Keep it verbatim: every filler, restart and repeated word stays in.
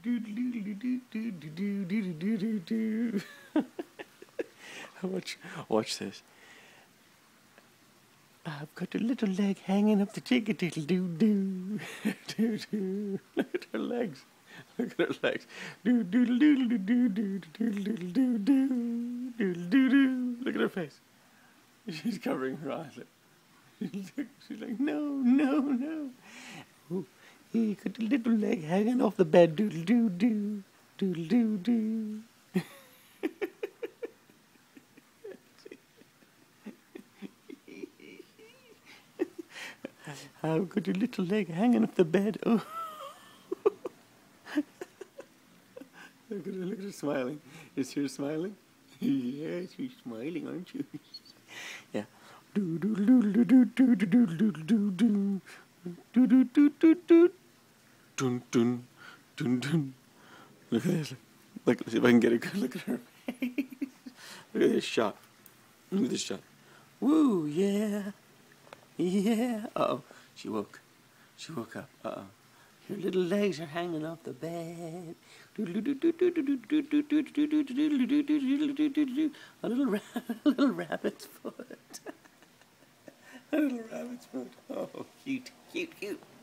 Watch, watch this. I've got a little leg hanging up the jigga-diddle doo doo doo doo. Look at her legs. Look at her legs. Doo doo doo doo doo doo doo doo doo doo doo doo doo. Look at her face. She's covering her eyes. She's like, no, no, no. Oh, he got a little leg hanging off the bed. Doodle doo doo doodle doo doo. I've got a little leg hanging off the bed. Oh. Look at her, look at her smiling. Is she smiling? Yes, she's smiling, aren't you? Yeah. Do do do do do do do do do do do do do do do do dun dun dun dun. Look at this. Look, let's see if I can get a good look at her face. Look at this shot. Look at this shot. Woo, yeah. Yeah. Uh-oh. She woke. She woke up. Uh-oh. Her little legs are hanging off the bed. A little, ra a little rabbit's foot. A little rabbit's foot. Oh, cute, cute, cute.